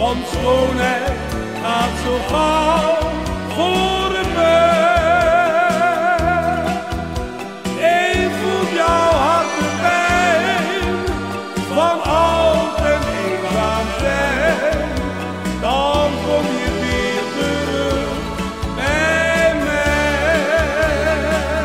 want schoonheid gaat zo gauw voorbij. Ik voel jouw hartepijn van oud en eenzaam zijn, dan kom je weer terug bij mij.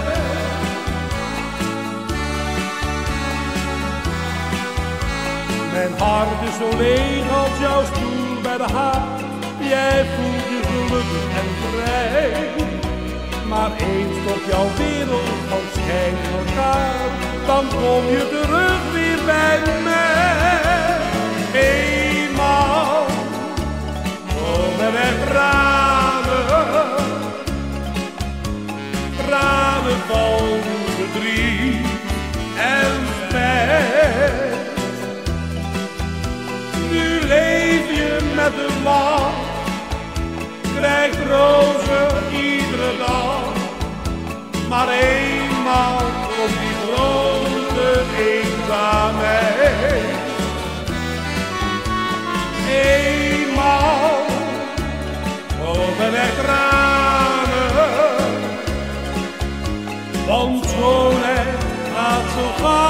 Mijn hart is zo leeg als jouw stoel bij de haard. Jij voelt je gelukkig en vrij, maar eens tot jouw wereld van schijn elkaar, dan kom je terug weer bij mij. Eenmaal komen er tranen, tranen van verdriet en spijt. Nu leef je met een lach, krijgt rozen iedere dag, maar eenmaal komt die grote eenzaamheid. Eenmaal komen er tranen, want schoonheid gaat zo gauw.